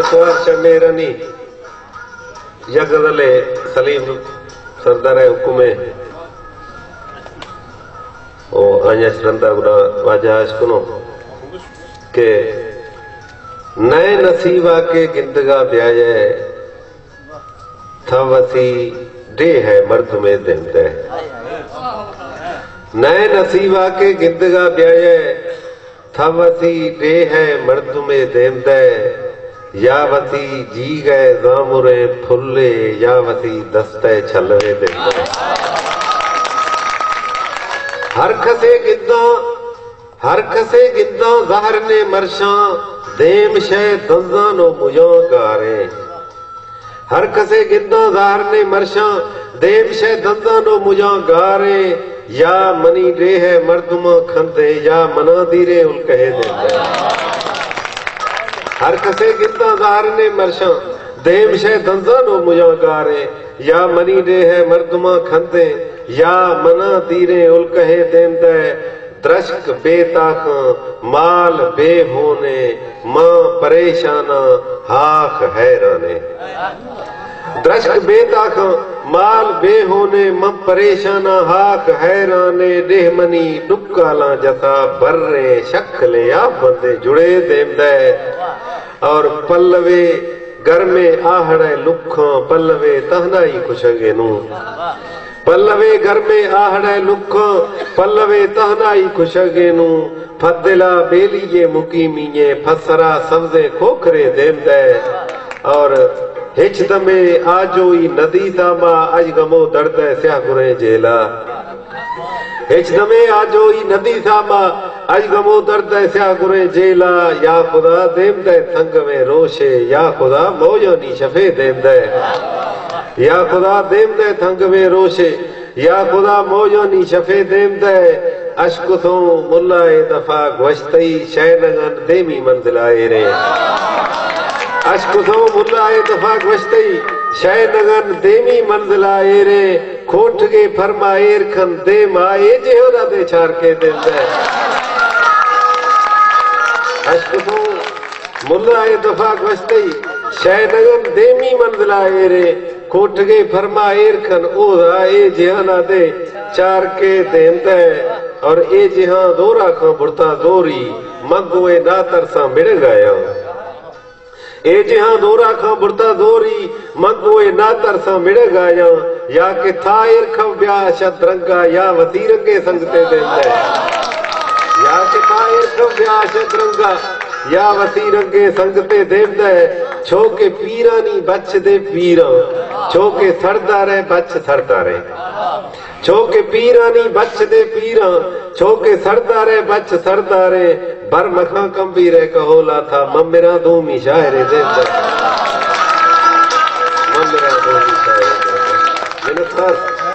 सवार शमेरनी यगदले सलीम सरदार हुकुमे ओ आयास रंदा गुना वाजाश कुनो के नए नसीबा के गिंदगा ब्याजे थवसी डे है मर्द में देते नए नसीबा के गिंदगा ब्याजे थवसी डे है मर्द में देते यावती जी गए जामुरे फुल्ले यावती दस्ते छलवे देते हर खसे गिद्दा ज़हर ने मरशा देम शे दंजानो मुझो गारे हर खसे गिद्दा ज़हर ने मरशा देम शे दंजानो मुझो गारे या मनी डे है मर्दुमा खंदे या मना दीरे उल कहे देते हर खसे गिद्दा ज़हर ने मरशा देम शे दंजानो मुझो गारे या मनी डे है मर्दुमा खंदे या मना दीरे उल कहे देंदे द्रश्क बेताख माल बेहोने मां परेशाना हाख हैराने द्रश्क बेताख माल बेहोने मां परेशाना हाख हैराने देहमनी डुक्काला जता बर्रे शक्ले आ बंदे जुड़े देंदे और पल्लवे घर में आहड़े लुखा पल्लवे तहनाई खुशगे नू पल्लवे घर में आहड़े लुखा पल्लवे तहनाई खुशगेनू फदिला बेलिये मुकीमिये फसरा सब्जे खोखरे देंदे और हिच दमे आजोई नदी तामा अज गमो दर्द स्या गुरे जेला हिच दमे आजोई नदी तामा अज गमो दर्द स्या गुरे जेला या खुदा देंदे थंग में रोशे या खुदा मोयो नी शफे देंदे या खुदा देमदे थंग में रोशे या खुदा मोजो नी शफे देमदे अश्क थो मुल्लाए दफा गोश्तई शैनगन देमी मंजिलाए रे अश्क थो मुल्लाए दफा गोश्तई शैनगन देमी मंजिलाए रे खोट के फरमाएर खन दे माए जेहोरा दे छार के देंदे अश्क थो मुल्लाए दफा गोश्तई शैनगन देमी मंजिलाए रे कोट के फरमाएर खन ओदा ए जिहाना दे चार के देंदे और ए जिहां दोरा खां बुरता दोरी मंगोए नातर सा मिड़ गया ए जिहां दोरा खां बुरता दोरी मंगोए नातर सा मिड़ गया या के थाएर खं ब्या शतरंगा या वतीर के संगते देंदे या के थाएर खं ब्या शतरंगा या वती रंगे संगते देवदे छो के पीरानी बच दे पीरा छो के सरदारे बच सरदारे छो के पीरानी बच दे पीरा छो के सरदारे बच सरदारे बर मखा कंबीरे कहोला था मम्मेरा दूमी शायरे देवदे मम्मेरा दूमी शायरे देवदे